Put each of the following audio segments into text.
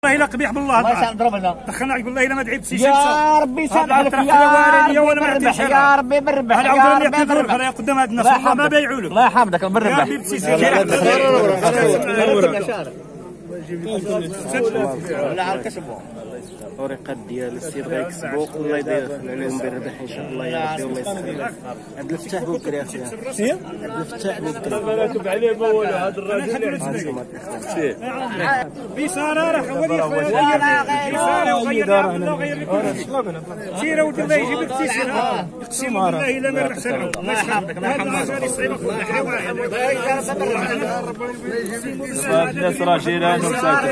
والله الا قبيح بالله ما ضربنا دخلنا عليك والله الا ما تعبت شي يا ربي يسامحك يا ربي بالربح يا ربي بالربح يا ربي بالربح قدام هاد الناس والله ما بايعوا له الله يحفظك بالربح لا على الكسبوا الطريقات ديال السيد غيكسبوا الله يدير عليهم بالربح ان شاء الله يا ربي الله يسخر عبد الفتاح بوكري اخويا عبد الفتاح بوكري راكب عليه ما والو هذا الراجل بصراره خوالي بصراره وغير سير ودي الله يجيب لك تيسير اقسم بالله الا ما ربح سرعه الله يحفظك الله يحفظك الناس راه جيران وساكن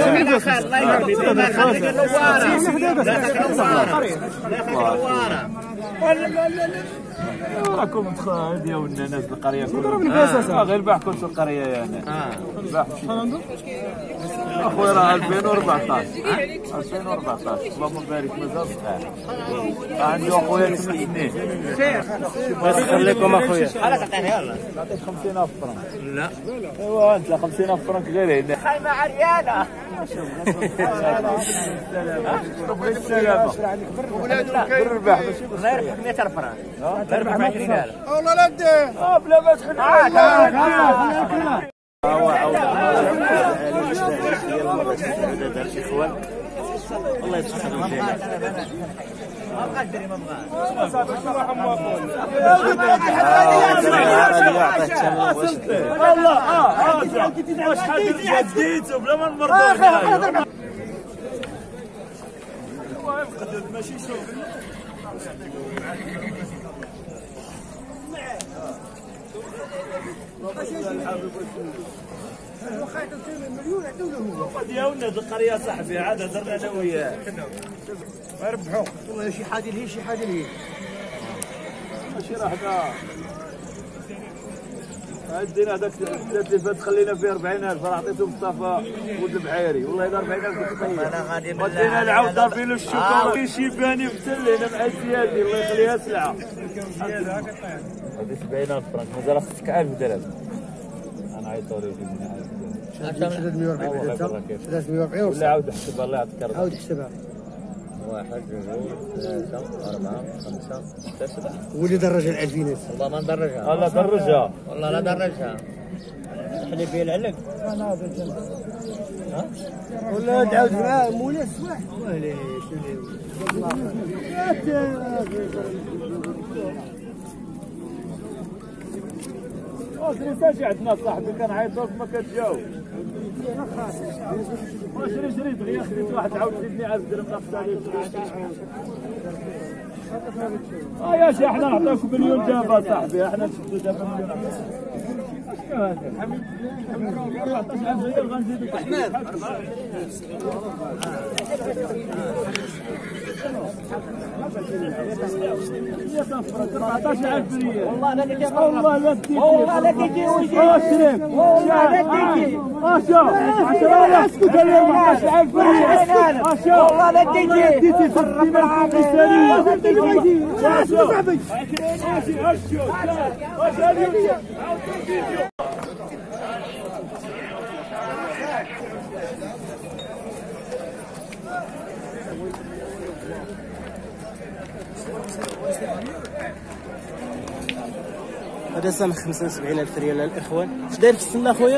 راكم هادي ولنا ناس القريه كلها غير باع كل القريه يعني باع اخويا راه 2014 اللهم بارك مازال صحيح عندي اخويا 8 سنين خليكم اخويا خلاص عطيني يلا نعطيك 50000 فرنك لا ايوا انت 50000 فرنك غير هنا خايمه عريانه بالسلامه بالربح ماشي الله يربحك 100000 فرنك الله يربحك 20000 والله لا دير بلا ما تحل الاخوان الله يسخر الجميع والله شحال ديتو بلا ما نمرضوا ماشي شغل ديالنا القريه صاحبي عاد هضرنا انا وياه يربحوا والله شي حاجه لهي شي حاجه لهي ماشي راه حنا عندنا هذاك الثلاث اللي فات خلينا فيه 40000 راه عطيته مصطفى ولد البحيري والله الا 40000 كنت انا غادي ودينا العود ضاربين له الشوكه كاين شي باني مثل هنا مع زيادي الله يخليها سلعه هذه 70000 فرنك مازال خصك 1000 درهم انا عيطوا لي يجيبني 340 ولا عاود حسبها الله يعطيك الرضا عاود حسبها 1 2 3 4 5 6 7 ولي درج ال 2000 والله ما ندرجها الله درجها والله لا درجها تحلي فيه العلق ولا تعاود معاه مولاي الصباح تنساش عندنا صاحبي كان عيطوك ما كتجاوب شري دغيا خديت واحد عاود زيدني 1000 درهم ناقص عليه يا شي احنا نعطيوك مليون دابا صاحبي احنا نشدو دابا مليون حميد 14000 ريال غنزيدو احمد 14000 ريال والله لا تجي والله لا تجي والله لا تجي اشرف والله لا تجي اشرف 10000 اليوم 10000 ريال اشرف والله لا تجي ديتي في هذا سامح 75000 ريال للاخوان. اش داير في السنه اخويا؟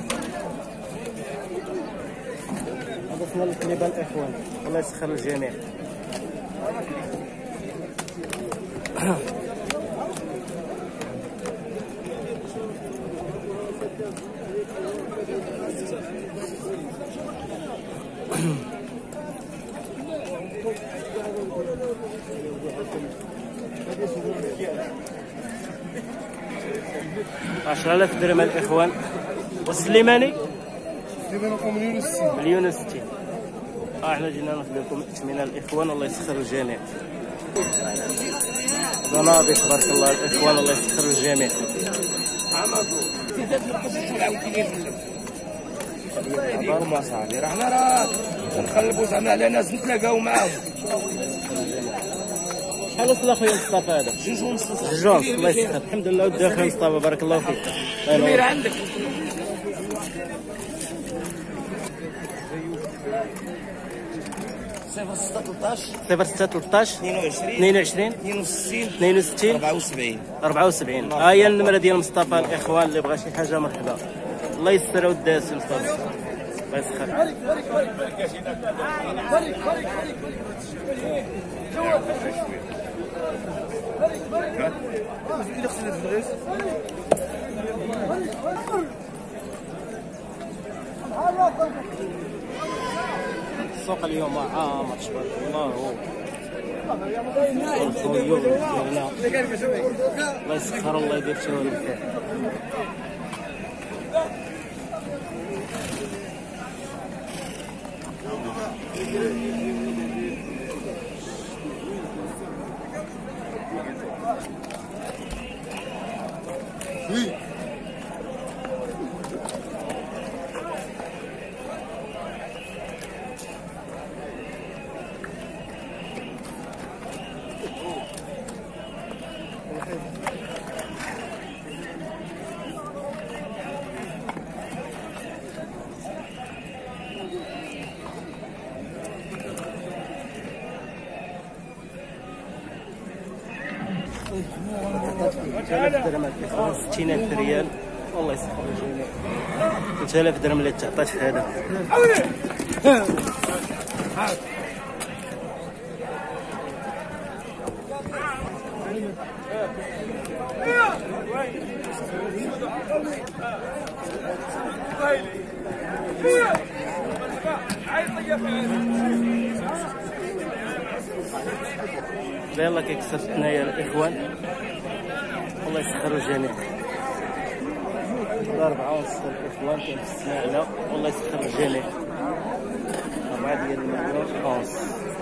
هذا سنه الكليبه الاخوان الله يسخر الجميع. عشرة آلاف درهم الإخوان. والسليماني؟ مليون وستين. احنا جينا ناخذ لكم من الإخوان الله يسخر الجميع. ضنابي تبارك الله الإخوان الله يسخر الجميع. هضروا صاحبي راه حنا راه نقلبوا زعما على ناس نتلاقاو معاهم. شحال وصل اخويا مصطفى هذا؟ جوج ونص. جوج ونص الله يسخر. الحمد لله ودي اخويا مصطفى بارك الله فيك. كبير عندك. 0613 22 62 74. ها هي النمره ديال مصطفى الاخوان، اللي بغى شي حاجه مرحبا. الله يستر ودي السي مصطفى، الله يسخر. السوق اليوم عامر تبارك الله، الخيول الله يسخر، الله يدير شغل الخير. درهم 60000 ريال، والله يسخر الجميع. 3000 درهم اللي تعطات في هذا. يلا كيكسر الثنايا الاخوان، الله يسخر الجميع. 4 ونص الاخوان كاين في السماعله، والله يسخر الجميع. 4 ديال المليون ونص.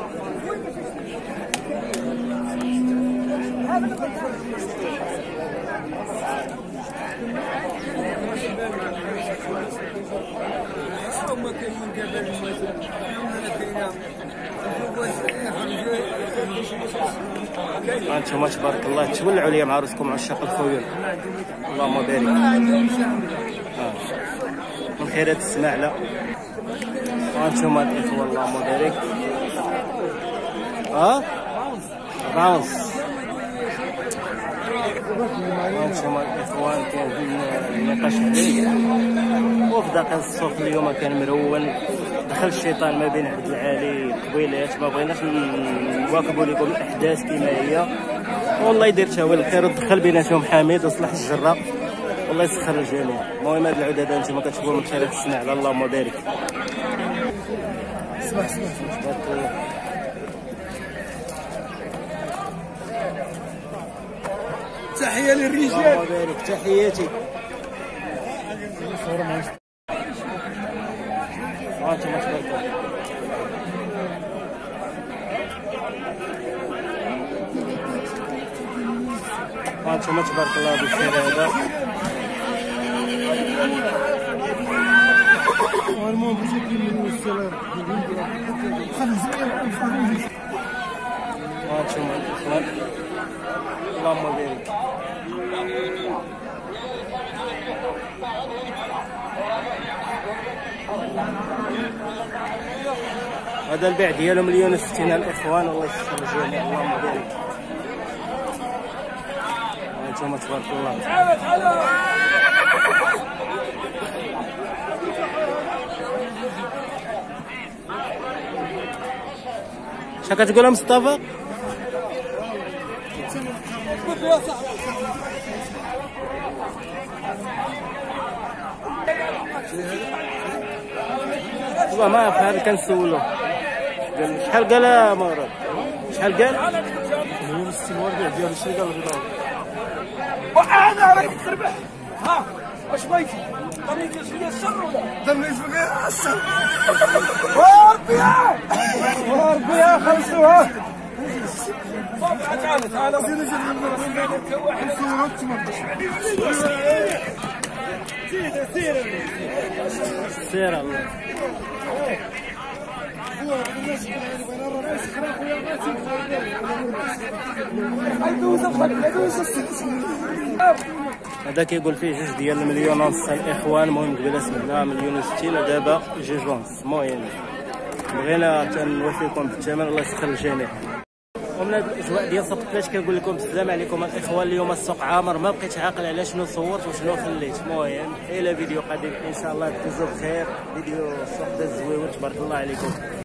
هانتوما تبارك الله تولعوا لي مع راسكم عشاق الخيول، اللهم بارك. من خيرات السماعله هانتوما الاخوه، اللهم بارك. 4 ونص. هانتوما الاخوان كاين النقاش عليه، وفي دقيقه السوق اليوم كان مرون. دخل الشيطان ما بين عبد العالي قبيلات، ما بغيناش نواكبوا لكم الاحداث كما هي، والله يدير تاويل الخير. ودخل بيناتهم حميد وصلح الجره، والله يسخر الجميع. المهم هاد العدد انتم كتشوفوا من خلال السماعه، اللهم بارك. صباح تحيه للرجال، اللهم بارك. تحياتي. هانتوما تبارك الله. هانتوما تبارك الله بالخير هذا. هانتوما الاخوان، اللهم بارك. هذا البيع ديالو 1,60,000 الاخوان، الله يسخر الجميع، اللهم بارك. هانتوما تبارك الله. شنو كتقول مصطفى؟ والله ما عرف، هذا كنسولو شحال قال مراد، شحال قال؟ هو الاستمرار ديالو شنو قال البيضاوي؟ وانا راك تربح. ها واش بغيتي؟ ضرني شويه الشر ولا؟ ضرني شويه الشر. وربيها وربيها خلصوها. تعال تعال سير الله. هذا كيقول فيه 2 ديال المليون ونص الاخوان. المهم قبيله سمعنا 1,60,000 ودابا 2 ونص. المهم بغينا تنوفيكم بالثمن، الله يسخر الجميع. ومن هذا الاجواء ديال سوق بلاش كنقول لكم السلام عليكم الاخوان. اليوم السوق عامر، ما بقيتش عاقل على شنو صورت وشنو خليت. المهم الى فيديو قادم ان شاء الله، دوزو بخير. فيديو السوق داز زويون تبارك الله عليكم.